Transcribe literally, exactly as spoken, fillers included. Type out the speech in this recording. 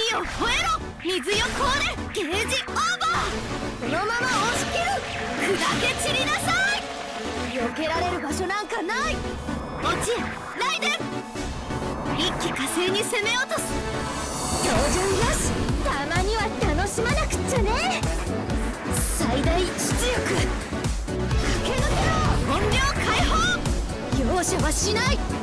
を吠えろ水よこうでゲージオーバー。このまま押し切る。砕け散りなさい。避けられる場所なんかない。落ちライデン一気火星に攻め落とす。標準よし。たまには楽しまなくっちゃね。最大出力駆け抜けろ。本領解放。容赦はしない。